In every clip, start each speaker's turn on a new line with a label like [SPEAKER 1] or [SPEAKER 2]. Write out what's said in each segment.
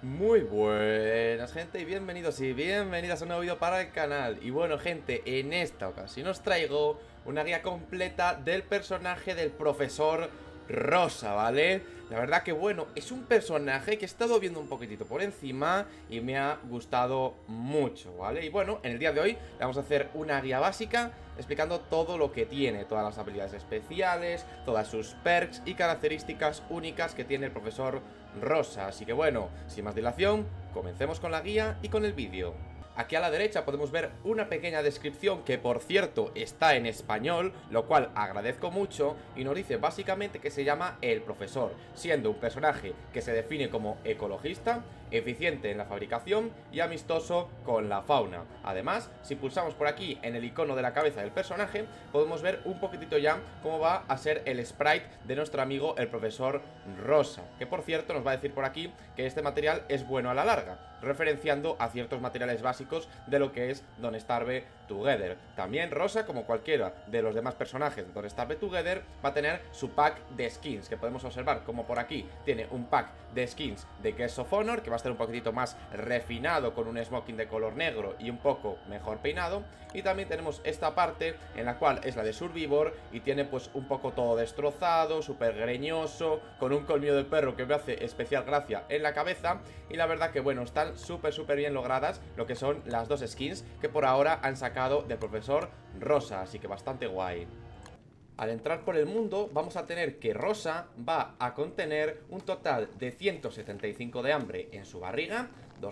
[SPEAKER 1] Muy buenas gente y bienvenidos y bienvenidas a un nuevo vídeo para el canal. Y bueno gente, en esta ocasión os traigo una guía completa del personaje del profesor Rosa, ¿vale? La verdad que bueno, es un personaje que he estado viendo un poquitito por encima y me ha gustado mucho, ¿vale? Y bueno, en el día de hoy le vamos a hacer una guía básica explicando todo lo que tiene, todas las habilidades especiales, todas sus perks y características únicas que tiene el profesor Rosa. Así que bueno, sin más dilación, comencemos con la guía y con el vídeo. Aquí a la derecha podemos ver una pequeña descripción que por cierto está en español, lo cual agradezco mucho, y nos dice básicamente que se llama el profesor, siendo un personaje que se define como ecologista, eficiente en la fabricación y amistoso con la fauna. Además, si pulsamos por aquí en el icono de la cabeza del personaje, podemos ver un poquitito ya cómo va a ser el sprite de nuestro amigo el profesor Rosa, que por cierto nos va a decir por aquí que este material es bueno a la larga, referenciando a ciertos materiales básicos de lo que es Don't Starve Together. También Rosa, como cualquiera de los demás personajes de Don't Starve Together, va a tener su pack de skins, que podemos observar como por aquí tiene un pack de skins de Guest of Honor, que va a estar un poquitito más refinado con un smoking de color negro y un poco mejor peinado. Y también tenemos esta parte en la cual es la de Survivor y tiene pues un poco todo destrozado, súper greñoso, con un colmillo de perro que me hace especial gracia en la cabeza. Y la verdad que bueno, están súper bien logradas lo que son las dos skins que por ahora han sacado del profesor Rosa, así que bastante guay. Al entrar por el mundo vamos a tener que Rosa va a contener un total de 175 de hambre en su barriga,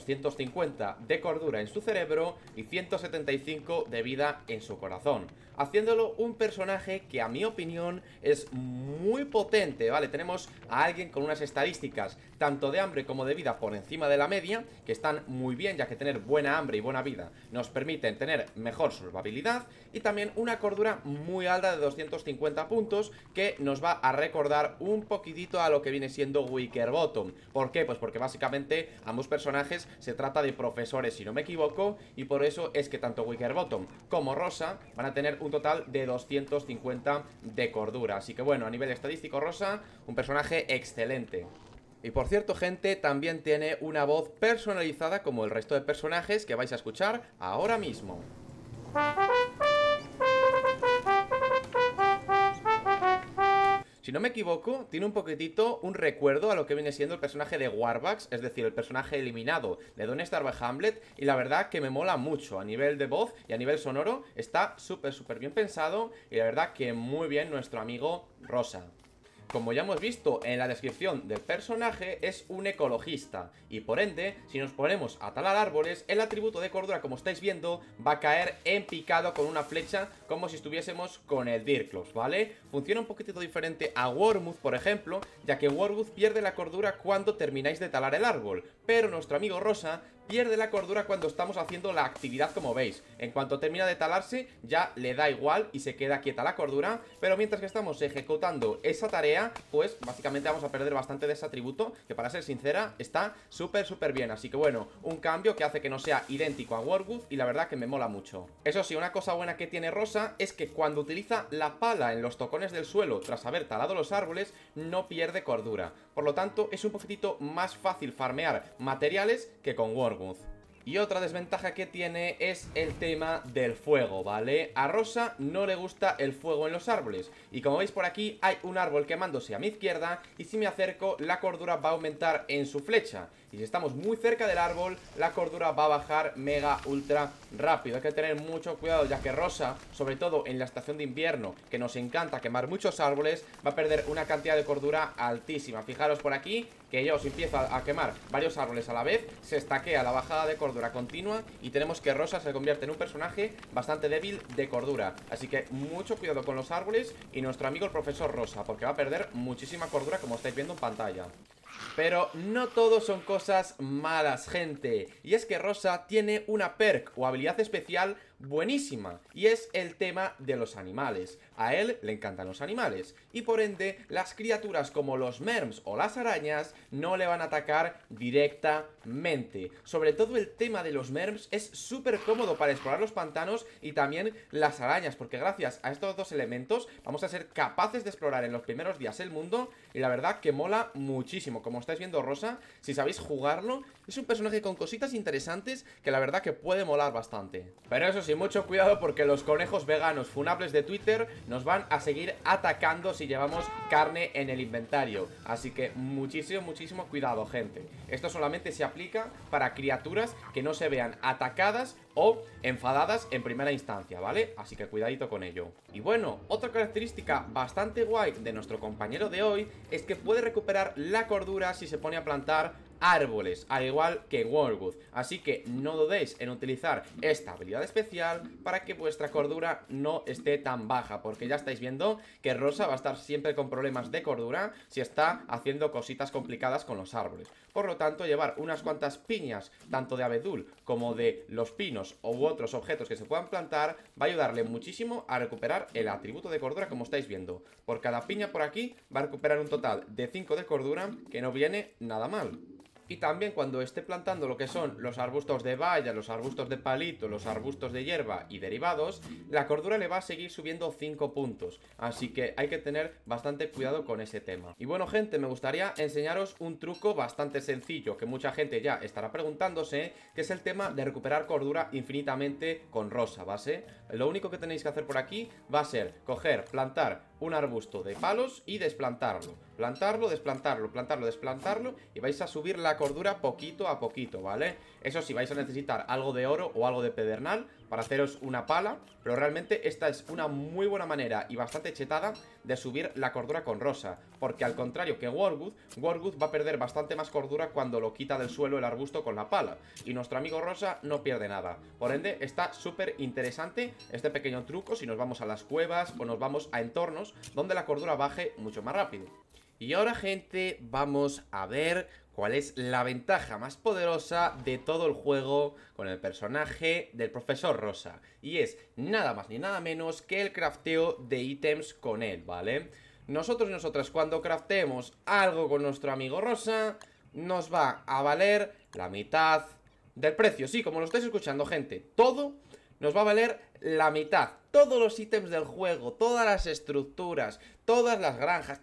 [SPEAKER 1] 250 de cordura en su cerebro y 175 de vida en su corazón, haciéndolo un personaje que a mi opinión es muy potente, ¿vale? Tenemos a alguien con unas estadísticas tanto de hambre como de vida por encima de la media, que están muy bien, ya que tener buena hambre y buena vida nos permiten tener mejor survivabilidad, y también una cordura muy alta de 250 puntos, que nos va a recordar un poquitito a lo que viene siendo Wickerbottom. ¿Por qué? Pues porque básicamente ambos personajes se trata de profesores, si no me equivoco, y por eso es que tanto Wickerbottom como Rosa van a tener un total de 250 de cordura. Así que bueno, a nivel estadístico Rosa, un personaje excelente. Y por cierto gente, también tiene una voz personalizada como el resto de personajes que vais a escuchar ahora mismo. Si no me equivoco, tiene un poquitito un recuerdo a lo que viene siendo el personaje de Warbucks, es decir, el personaje eliminado de Don't Starve Hamlet, y la verdad que me mola mucho a nivel de voz y a nivel sonoro, está súper bien pensado, y la verdad que muy bien nuestro amigo Rosa. Como ya hemos visto en la descripción del personaje, es un ecologista y por ende, si nos ponemos a talar árboles, el atributo de cordura, como estáis viendo, va a caer en picado con una flecha, como si estuviésemos con el Deerclaws, ¿vale? Funciona un poquitito diferente a Wormuth, por ejemplo, ya que Wormuth pierde la cordura cuando termináis de talar el árbol, pero nuestro amigo Rosa pierde la cordura cuando estamos haciendo la actividad, como veis. En cuanto termina de talarse, ya le da igual y se queda quieta la cordura, pero mientras que estamos ejecutando esa tarea, pues básicamente vamos a perder bastante de ese atributo, que para ser sincera, está súper bien. Así que bueno, un cambio que hace que no sea idéntico a Warwood y la verdad que me mola mucho. Eso sí, una cosa buena que tiene Rosa es que cuando utiliza la pala en los tocones del suelo tras haber talado los árboles, no pierde cordura. Por lo tanto, es un poquitito más fácil farmear materiales que con Warwood. Y otra desventaja que tiene es el tema del fuego, ¿vale? A Rosa no le gusta el fuego en los árboles. Y como veis por aquí hay un árbol quemándose a mi izquierda, y si me acerco la cordura va a aumentar en su flecha. Y si estamos muy cerca del árbol, la cordura va a bajar mega ultra rápido. Hay que tener mucho cuidado, ya que Rosa, sobre todo en la estación de invierno, que nos encanta quemar muchos árboles, va a perder una cantidad de cordura altísima. Fijaros por aquí que yo, si empiezo a quemar varios árboles a la vez, se estaquea la bajada de cordura continua y tenemos que Rosa se convierte en un personaje bastante débil de cordura. Así que mucho cuidado con los árboles y nuestro amigo el profesor Rosa, porque va a perder muchísima cordura, como estáis viendo en pantalla. Pero no todo son cosas malas, gente. Y es que Rosa tiene una perk o habilidad especial buenísima, y es el tema de los animales. A él le encantan los animales y por ende las criaturas como los merms o las arañas no le van a atacar directamente. Sobre todo el tema de los merms es súper cómodo para explorar los pantanos y también las arañas, porque gracias a estos dos elementos vamos a ser capaces de explorar en los primeros días el mundo y la verdad que mola muchísimo. Como estáis viendo, Rosa, si sabéis jugarlo, es un personaje con cositas interesantes que la verdad que puede molar bastante. Pero eso sí, mucho cuidado porque los conejos veganos funables de Twitter nos van a seguir atacando si llevamos carne en el inventario. Así que muchísimo cuidado, gente. Esto solamente se aplica para criaturas que no se vean atacadas o enfadadas en primera instancia, ¿vale? Así que cuidadito con ello. Y bueno, otra característica bastante guay de nuestro compañero de hoy es que puede recuperar la cordura si se pone a plantar árboles, al igual que Wallwood. Así que no dudéis en utilizar esta habilidad especial para que vuestra cordura no esté tan baja, porque ya estáis viendo que Rosa va a estar siempre con problemas de cordura si está haciendo cositas complicadas con los árboles. Por lo tanto, llevar unas cuantas piñas, tanto de abedul como de los pinos u otros objetos que se puedan plantar, va a ayudarle muchísimo a recuperar el atributo de cordura, como estáis viendo. Por cada piña por aquí va a recuperar un total de 5 de cordura, que no viene nada mal. Y también cuando esté plantando lo que son los arbustos de valla, los arbustos de palito, los arbustos de hierba y derivados, la cordura le va a seguir subiendo 5 puntos. Así que hay que tener bastante cuidado con ese tema. Y bueno, gente, me gustaría enseñaros un truco bastante sencillo que mucha gente ya estará preguntándose, que es el tema de recuperar cordura infinitamente con Rosa, ¿vale? Lo único que tenéis que hacer por aquí va a ser coger, plantar un arbusto de palos y desplantarlo. Plantarlo, desplantarlo, plantarlo, desplantarlo, y vais a subir la cordura poquito a poquito, ¿vale? Eso sí, vais a necesitar algo de oro o algo de pedernal para haceros una pala, pero realmente esta es una muy buena manera y bastante chetada de subir la cordura con Rosa, porque al contrario que Wallwood va a perder bastante más cordura cuando lo quita del suelo el arbusto con la pala, y nuestro amigo Rosa no pierde nada. Por ende, está súper interesante este pequeño truco si nos vamos a las cuevas o nos vamos a entornos donde la cordura baje mucho más rápido. Y ahora, gente, vamos a ver cuál es la ventaja más poderosa de todo el juego con el personaje del profesor Rosa. Y es nada más ni nada menos que el crafteo de ítems con él, ¿vale? Nosotros y nosotras cuando crafteemos algo con nuestro amigo Rosa, nos va a valer la mitad del precio. Sí, como lo estáis escuchando, gente, todo nos va a valer la mitad. Todos los ítems del juego, todas las estructuras, todas las granjas,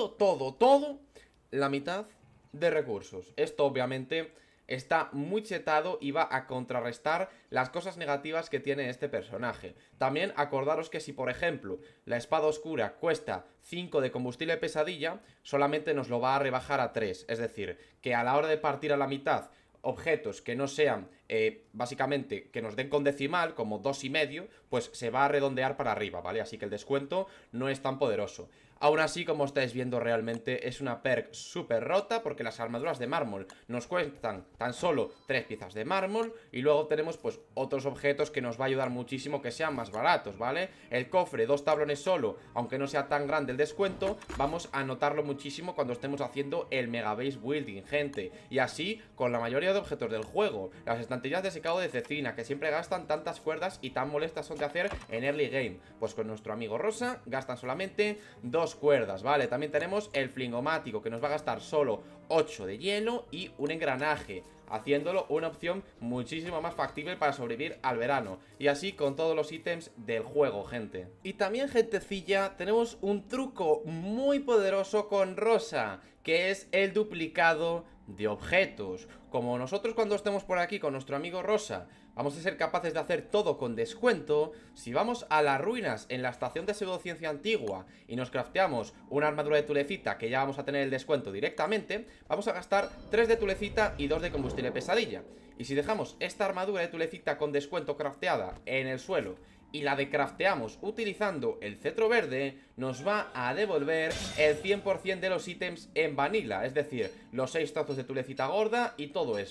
[SPEAKER 1] todo, la mitad de recursos. Esto obviamente está muy chetado y va a contrarrestar las cosas negativas que tiene este personaje. También acordaros que si, por ejemplo, la espada oscura cuesta 5 de combustible pesadilla, solamente nos lo va a rebajar a 3. Es decir, que a la hora de partir a la mitad objetos que no sean, básicamente, que nos den con decimal, como 2,5, pues se va a redondear para arriba, ¿vale? Así que el descuento no es tan poderoso. Aún así, como estáis viendo, realmente es una perk súper rota, porque las armaduras de mármol nos cuestan tan solo 3 piezas de mármol, y luego tenemos pues otros objetos que nos va a ayudar muchísimo que sean más baratos, ¿vale? El cofre, 2 tablones solo, aunque no sea tan grande el descuento, vamos a notarlo muchísimo cuando estemos haciendo el mega base building, gente. Y así con la mayoría de objetos del juego. Las estanterías de secado de cecina, que siempre gastan tantas cuerdas y tan molestas son de hacer en early game, pues con nuestro amigo Rosa gastan solamente 2 cuerdas, ¿vale? También tenemos el flingomático, que nos va a gastar solo 8 de hielo y un engranaje, haciéndolo una opción muchísimo más factible para sobrevivir al verano. Y así con todos los ítems del juego, gente. Y también, gentecilla, tenemos un truco muy poderoso con Rosa, que es el duplicado de objetos. Como nosotros cuando estemos por aquí con nuestro amigo Rosa vamos a ser capaces de hacer todo con descuento, si vamos a las ruinas en la estación de pseudociencia antigua y nos crafteamos una armadura de tulecita, que ya vamos a tener el descuento directamente, vamos a gastar 3 de tulecita y 2 de combustible pesadilla. Y si dejamos esta armadura de tulecita con descuento crafteada en el suelo y la decrafteamos utilizando el cetro verde, nos va a devolver el 100% de los ítems en vanilla, es decir, los 6 trozos de tulecita gorda y todo eso.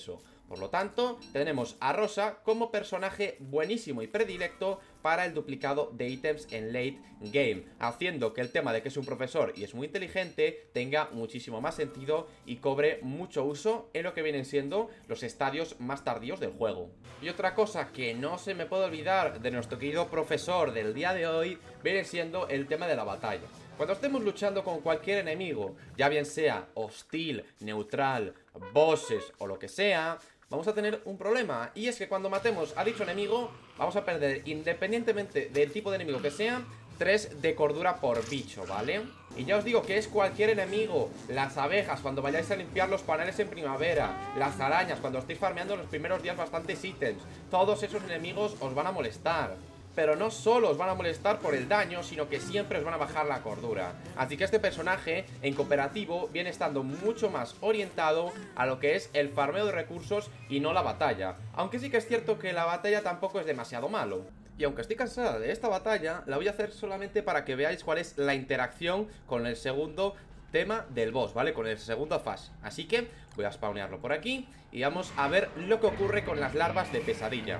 [SPEAKER 1] Por lo tanto, tenemos a Rosa como personaje buenísimo y predilecto para el duplicado de ítems en late game, haciendo que el tema de que es un profesor y es muy inteligente tenga muchísimo más sentido y cobre mucho uso en lo que vienen siendo los estadios más tardíos del juego. Y otra cosa que no se me puede olvidar de nuestro querido profesor del día de hoy viene siendo el tema de la batalla. Cuando estemos luchando con cualquier enemigo, ya bien sea hostil, neutral, bosses o lo que sea, vamos a tener un problema. Y es que cuando matemos a dicho enemigo, vamos a perder, independientemente del tipo de enemigo que sea, 3 de cordura por bicho, ¿vale? Y ya os digo que es cualquier enemigo. Las abejas cuando vayáis a limpiar los panales en primavera, las arañas cuando estéis farmeando en los primeros días bastantes ítems. Todos esos enemigos os van a molestar. Pero no solo os van a molestar por el daño, sino que siempre os van a bajar la cordura. Así que este personaje en cooperativo viene estando mucho más orientado a lo que es el farmeo de recursos y no la batalla. Aunque sí que es cierto que la batalla tampoco es demasiado malo. Y aunque estoy cansada de esta batalla, la voy a hacer solamente para que veáis cuál es la interacción con el segundo tema del boss, ¿vale? Con el segundo fase. Así que voy a spawnearlo por aquí y vamos a ver lo que ocurre con las larvas de pesadilla.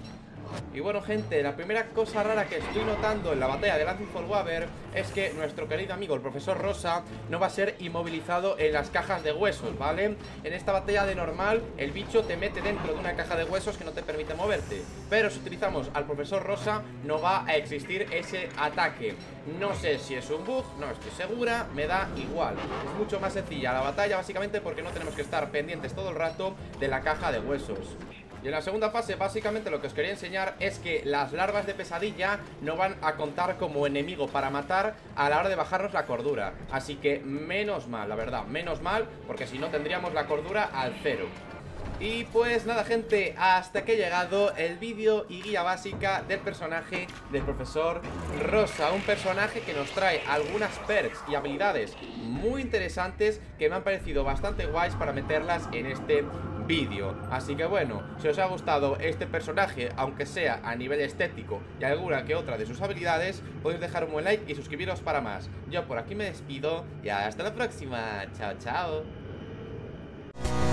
[SPEAKER 1] Y bueno, gente, la primera cosa rara que estoy notando en la batalla de Lancing for Waver es que nuestro querido amigo, el profesor Rosa, no va a ser inmovilizado en las cajas de huesos, ¿vale? En esta batalla de normal, el bicho te mete dentro de una caja de huesos que no te permite moverte. Pero si utilizamos al profesor Rosa, no va a existir ese ataque. No sé si es un bug, no estoy segura, me da igual. Es mucho más sencilla la batalla, básicamente porque no tenemos que estar pendientes todo el rato de la caja de huesos. Y en la segunda fase básicamente lo que os quería enseñar es que las larvas de pesadilla no van a contar como enemigo para matar a la hora de bajarnos la cordura. Así que menos mal, la verdad, menos mal, porque si no tendríamos la cordura al 0. Y pues nada, gente, hasta que he llegado el vídeo y guía básica del personaje del profesor Rosa. Un personaje que nos trae algunas perks y habilidades muy interesantes que me han parecido bastante guays para meterlas en este vídeo. Así que bueno, si os ha gustado este personaje, aunque sea a nivel estético y alguna que otra de sus habilidades, podéis dejar un buen like y suscribiros para más. Yo por aquí me despido y hasta la próxima. Chao, chao.